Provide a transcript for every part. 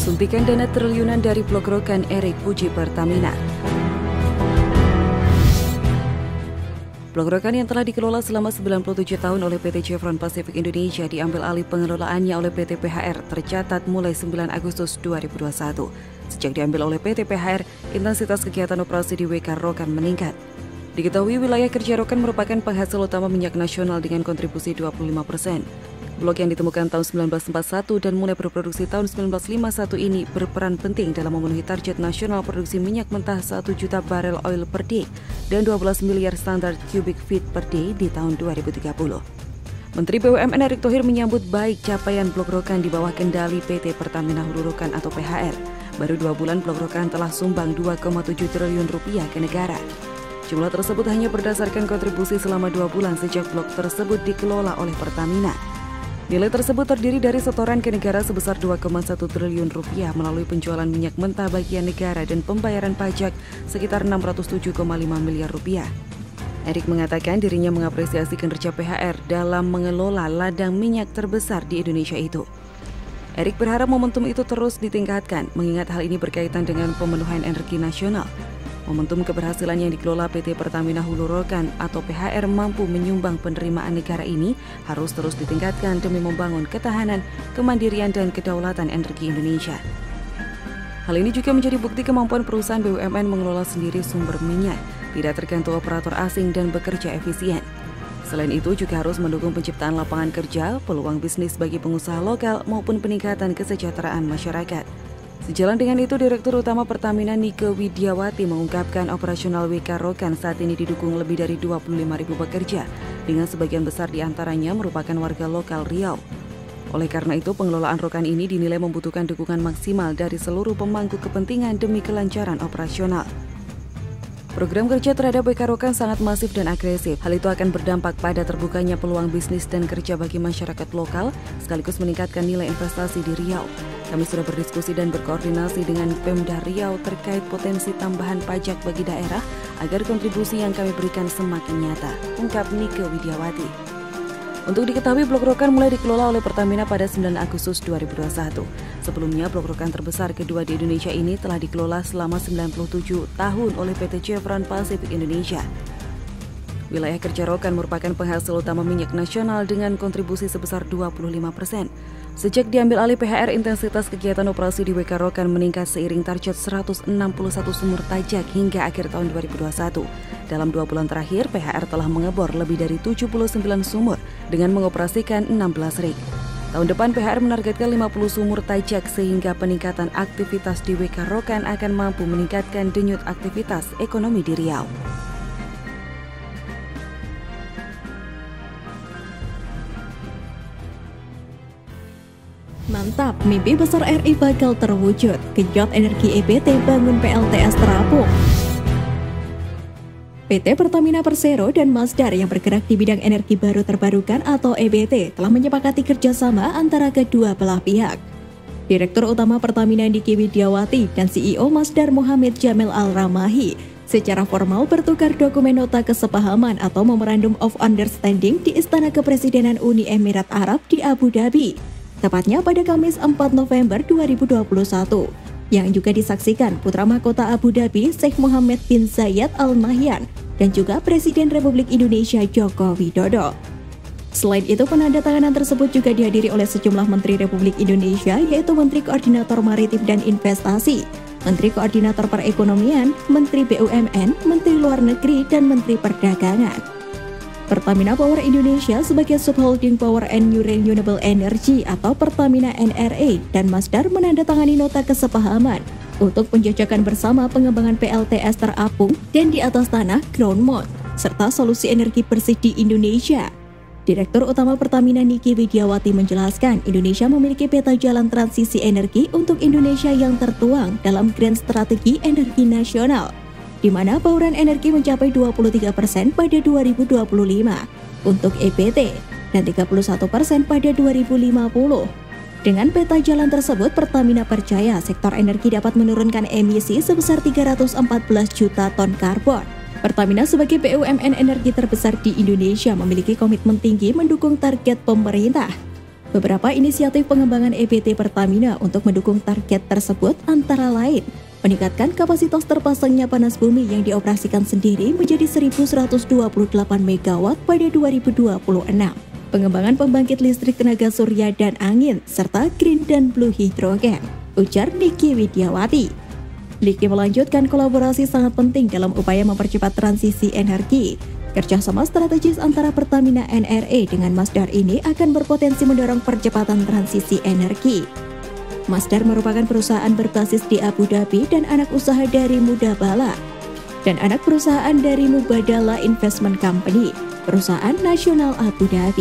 Suntikan dana triliunan dari blok rokan Erick puji Pertamina. Blok rokan yang telah dikelola selama 97 tahun oleh PT Chevron Pacific Indonesia diambil alih pengelolaannya oleh PT PHR tercatat mulai 9 Agustus 2021. Sejak diambil oleh PT PHR, intensitas kegiatan operasi di WK Rokan meningkat. Diketahui wilayah kerja rokan merupakan penghasil utama minyak nasional dengan kontribusi 25%. Blok yang ditemukan tahun 1941 dan mulai berproduksi tahun 1951 ini berperan penting dalam memenuhi target nasional produksi minyak mentah 1 juta barel oil per day dan 12 miliar standar cubic feet per day di tahun 2030. Menteri BUMN Erick Thohir menyambut baik capaian blok rokan di bawah kendali PT Pertamina Hulu Rokan atau PHR. Baru 2 bulan blok rokan telah sumbang 2,7 triliun rupiah ke negara. Jumlah tersebut hanya berdasarkan kontribusi selama 2 bulan sejak blok tersebut dikelola oleh Pertamina. Nilai tersebut terdiri dari setoran ke negara sebesar 2,1 triliun rupiah melalui penjualan minyak mentah bagian negara dan pembayaran pajak sekitar 607,5 miliar rupiah. Erick mengatakan dirinya mengapresiasi kinerja PHR dalam mengelola ladang minyak terbesar di Indonesia itu. Erick berharap momentum itu terus ditingkatkan, mengingat hal ini berkaitan dengan pemenuhan energi nasional. Momentum keberhasilan yang dikelola PT Pertamina Hulu Rokan atau PHR mampu menyumbang penerimaan negara ini harus terus ditingkatkan demi membangun ketahanan, kemandirian, dan kedaulatan energi Indonesia. Hal ini juga menjadi bukti kemampuan perusahaan BUMN mengelola sendiri sumber minyak, tidak tergantung operator asing dan bekerja efisien. Selain itu juga harus mendukung penciptaan lapangan kerja, peluang bisnis bagi pengusaha lokal maupun peningkatan kesejahteraan masyarakat. Sejalan dengan itu, Direktur Utama Pertamina Nike Widiawati mengungkapkan operasional WK Rokan saat ini didukung lebih dari 25.000 pekerja, dengan sebagian besar diantaranya merupakan warga lokal Riau. Oleh karena itu, pengelolaan rokan ini dinilai membutuhkan dukungan maksimal dari seluruh pemangku kepentingan demi kelancaran operasional. Program kerja terhadap WK Rokan sangat masif dan agresif. Hal itu akan berdampak pada terbukanya peluang bisnis dan kerja bagi masyarakat lokal, sekaligus meningkatkan nilai investasi di Riau. Kami sudah berdiskusi dan berkoordinasi dengan Pemda Riau terkait potensi tambahan pajak bagi daerah agar kontribusi yang kami berikan semakin nyata, ungkap Nike Widiawati. Untuk diketahui, blok rokan mulai dikelola oleh Pertamina pada 9 Agustus 2021. Sebelumnya, blok rokan terbesar kedua di Indonesia ini telah dikelola selama 97 tahun oleh PT Chevron Pacific Indonesia. Wilayah kerja rokan merupakan penghasil utama minyak nasional dengan kontribusi sebesar 25%. Sejak diambil alih PHR, intensitas kegiatan operasi di WK Rokan meningkat seiring target 161 sumur tajak hingga akhir tahun 2021. Dalam 2 bulan terakhir, PHR telah mengebor lebih dari 79 sumur dengan mengoperasikan 16 rig. Tahun depan PHR menargetkan 50 sumur tajak sehingga peningkatan aktivitas di WK Rokan akan mampu meningkatkan denyut aktivitas ekonomi di Riau. Mantap, mimpi besar RI bakal terwujud. Genjot energi EBT bangun PLTS terapung. PT Pertamina Persero dan Masdar yang bergerak di bidang energi baru terbarukan atau EBT telah menyepakati kerjasama antara kedua belah pihak. Direktur Utama Pertamina Nike Widiawati dan CEO Masdar Mohammed Jamil Al-Ramahi secara formal bertukar dokumen nota kesepahaman atau Memorandum of Understanding di Istana Kepresidenan Uni Emirat Arab di Abu Dhabi, tepatnya pada Kamis 4 November 2021, yang juga disaksikan Putra Mahkota Abu Dhabi Sheikh Mohammed bin Zayed Al Nahyan dan juga Presiden Republik Indonesia Joko Widodo. Selain itu, penandatanganan tersebut juga dihadiri oleh sejumlah Menteri Republik Indonesia, yaitu Menteri Koordinator Maritim dan Investasi, Menteri Koordinator Perekonomian, Menteri BUMN, Menteri Luar Negeri, dan Menteri Perdagangan. Pertamina Power Indonesia sebagai subholding Power and New Renewable Energy atau Pertamina NRE dan Masdar menandatangani nota kesepahaman untuk penjajakan bersama pengembangan PLTS terapung dan di atas tanah ground mount serta solusi energi bersih di Indonesia. Direktur Utama Pertamina Nike Widiawati menjelaskan Indonesia memiliki peta jalan transisi energi untuk Indonesia yang tertuang dalam Grand Strategi Energi Nasional, di mana bauran energi mencapai 23% pada 2025 untuk EBT dan 31% pada 2050. Dengan peta jalan tersebut, Pertamina percaya sektor energi dapat menurunkan emisi sebesar 314 juta ton karbon. Pertamina sebagai BUMN energi terbesar di Indonesia memiliki komitmen tinggi mendukung target pemerintah. Beberapa inisiatif pengembangan EBT Pertamina untuk mendukung target tersebut antara lain meningkatkan kapasitas terpasangnya panas bumi yang dioperasikan sendiri menjadi 1.128 MW pada 2026, pengembangan pembangkit listrik tenaga surya dan angin, serta green dan blue hydrogen, ujar Niki Widiawati. Niki melanjutkan kolaborasi sangat penting dalam upaya mempercepat transisi energi. Kerjasama strategis antara Pertamina NRE dengan Masdar ini akan berpotensi mendorong percepatan transisi energi. Masdar merupakan perusahaan berbasis di Abu Dhabi dan anak usaha dari Mudabala, dan anak perusahaan dari Mubadala Investment Company, perusahaan nasional Abu Dhabi.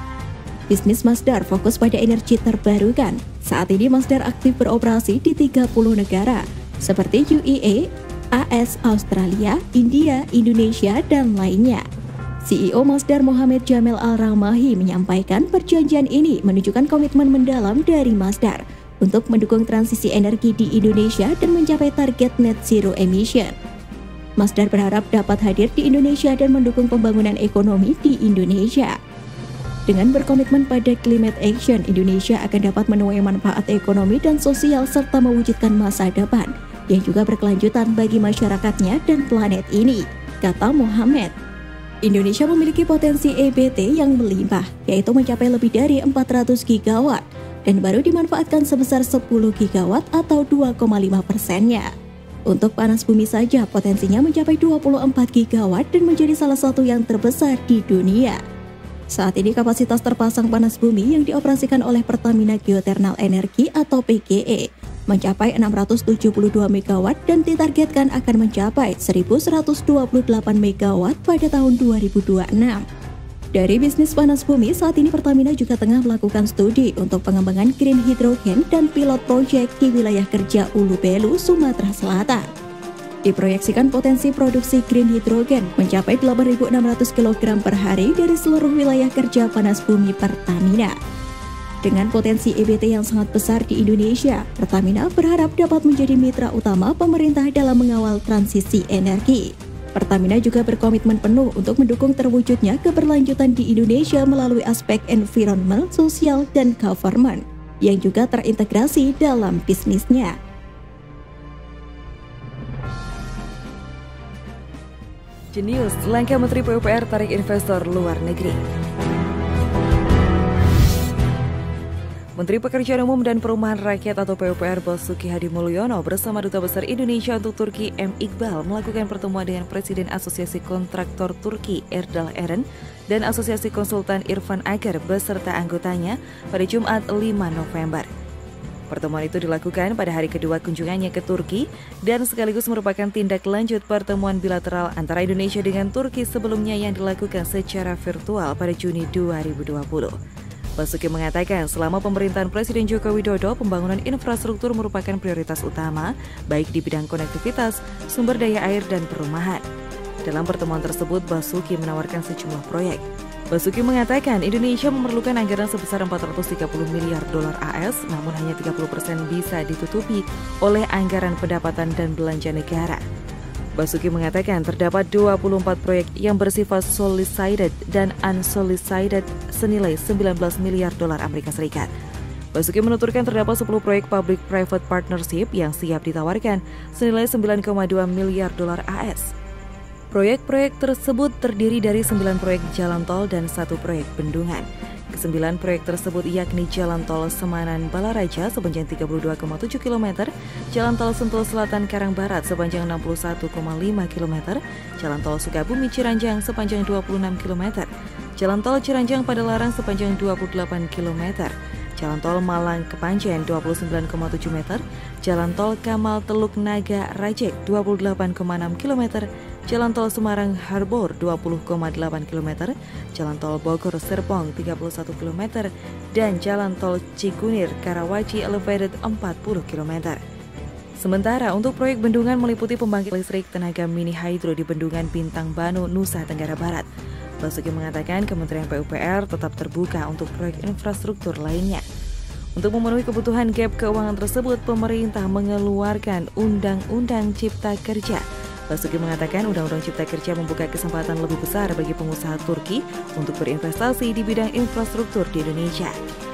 Bisnis Masdar fokus pada energi terbarukan. Saat ini Masdar aktif beroperasi di 30 negara, seperti UAE, AS, Australia, India, Indonesia, dan lainnya. CEO Masdar Mohamed Jamil Al-Ramahi menyampaikan perjanjian ini menunjukkan komitmen mendalam dari Masdar untuk mendukung transisi energi di Indonesia dan mencapai target net zero emission. Masdar berharap dapat hadir di Indonesia dan mendukung pembangunan ekonomi di Indonesia. Dengan berkomitmen pada climate action, Indonesia akan dapat menuai manfaat ekonomi dan sosial serta mewujudkan masa depan yang juga berkelanjutan bagi masyarakatnya dan planet ini, kata Mohamed. Indonesia memiliki potensi EBT yang melimpah, yaitu mencapai lebih dari 400 gigawatt, dan baru dimanfaatkan sebesar 10 gigawatt atau 2,5%-nya. Untuk panas bumi saja, potensinya mencapai 24 gigawatt dan menjadi salah satu yang terbesar di dunia. Saat ini kapasitas terpasang panas bumi yang dioperasikan oleh Pertamina Geothermal Energy atau PGE mencapai 672 MW dan ditargetkan akan mencapai 1.128 MW pada tahun 2026. Dari bisnis panas bumi, saat ini Pertamina juga tengah melakukan studi untuk pengembangan green hydrogen dan pilot project di wilayah kerja Ulu Belu, Sumatera Selatan. Diproyeksikan potensi produksi green hydrogen mencapai 8.600 kg per hari dari seluruh wilayah kerja panas bumi Pertamina. Dengan potensi EBT yang sangat besar di Indonesia, Pertamina berharap dapat menjadi mitra utama pemerintah dalam mengawal transisi energi. Pertamina juga berkomitmen penuh untuk mendukung terwujudnya keberlanjutan di Indonesia melalui aspek environmental, sosial, dan government yang juga terintegrasi dalam bisnisnya. Jenius, langkah Menteri PUPR tarik investor luar negeri. Menteri Pekerjaan Umum dan Perumahan Rakyat atau PUPR Basuki Hadi Mulyono bersama Duta Besar Indonesia untuk Turki M. Iqbal melakukan pertemuan dengan Presiden Asosiasi Kontraktor Turki Erdal Eren dan Asosiasi Konsultan Irfan Agar beserta anggotanya pada Jumat 5 November. Pertemuan itu dilakukan pada hari kedua kunjungannya ke Turki dan sekaligus merupakan tindak lanjut pertemuan bilateral antara Indonesia dengan Turki sebelumnya yang dilakukan secara virtual pada Juni 2020. Basuki mengatakan selama pemerintahan Presiden Joko Widodo, pembangunan infrastruktur merupakan prioritas utama, baik di bidang konektivitas, sumber daya air, dan perumahan. Dalam pertemuan tersebut, Basuki menawarkan sejumlah proyek. Basuki mengatakan Indonesia memerlukan anggaran sebesar 430 miliar dolar AS, namun hanya 30% bisa ditutupi oleh anggaran pendapatan dan belanja negara. Basuki mengatakan terdapat 24 proyek yang bersifat solicited dan unsolicited senilai 19 miliar dolar Amerika Serikat. Basuki menuturkan terdapat 10 proyek public-private partnership yang siap ditawarkan senilai 9,2 miliar dolar AS. Proyek-proyek tersebut terdiri dari 9 proyek jalan tol dan 1 proyek bendungan. Ke-9 proyek tersebut yakni Jalan Tol Semanan Balaraja sepanjang 32,7 km, Jalan Tol Sentul Selatan Karang Barat sepanjang 61,5 km, Jalan Tol Sukabumi Ciranjang sepanjang 26 km, Jalan Tol Ciranjang Padalarang sepanjang 28 km, Jalan Tol Malang Kepanjen 29,7 meter, Jalan Tol Kamal Teluk Naga Rajek 28,6 km, Jalan Tol Semarang Harbor 20,8 km, Jalan Tol Bogor Serpong 31 km, dan Jalan Tol Cikunir Karawaci Elevated 40 km. Sementara untuk proyek bendungan meliputi pembangkit listrik tenaga mini hidro di Bendungan Bintang Banu, Nusa Tenggara Barat. Basuki mengatakan Kementerian PUPR tetap terbuka untuk proyek infrastruktur lainnya. Untuk memenuhi kebutuhan gap keuangan tersebut, pemerintah mengeluarkan Undang-Undang Cipta Kerja. Basuki mengatakan Undang-Undang Cipta Kerja membuka kesempatan lebih besar bagi pengusaha Turki untuk berinvestasi di bidang infrastruktur di Indonesia.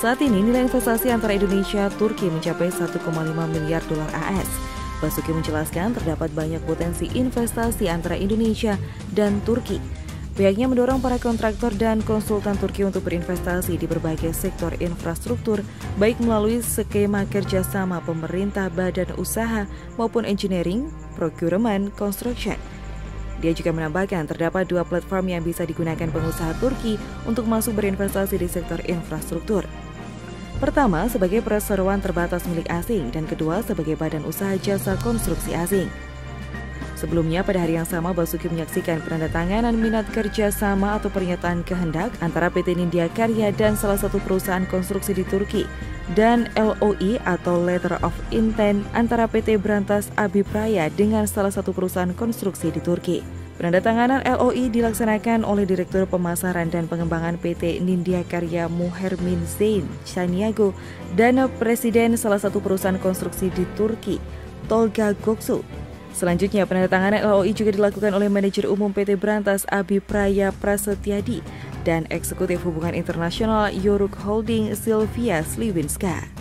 Saat ini nilai investasi antara Indonesia dan Turki mencapai 1,5 miliar dolar AS. Basuki menjelaskan terdapat banyak potensi investasi antara Indonesia dan Turki. Pihaknya mendorong para kontraktor dan konsultan Turki untuk berinvestasi di berbagai sektor infrastruktur, baik melalui skema kerjasama pemerintah, badan usaha, maupun engineering, procurement, construction. Dia juga menambahkan terdapat 2 platform yang bisa digunakan pengusaha Turki untuk masuk berinvestasi di sektor infrastruktur. Pertama, sebagai perseroan terbatas milik asing, dan kedua, sebagai badan usaha jasa konstruksi asing. Sebelumnya, pada hari yang sama, Basuki menyaksikan penandatanganan minat kerjasama atau pernyataan kehendak antara PT Nindya Karya dan salah satu perusahaan konstruksi di Turki, dan LOI atau Letter of Intent antara PT Brantas Abipraya dengan salah satu perusahaan konstruksi di Turki. Penandatanganan LOI dilaksanakan oleh Direktur Pemasaran dan Pengembangan PT Nindya Karya Muhermin Zain Chaniago dan Presiden salah satu perusahaan konstruksi di Turki, Tolga Göksu. Selanjutnya, penandatanganan LOI juga dilakukan oleh Manajer Umum PT Brantas Abipraya Prasetyadi dan Eksekutif Hubungan Internasional Yoruk Holding Sylvia Sliwinska.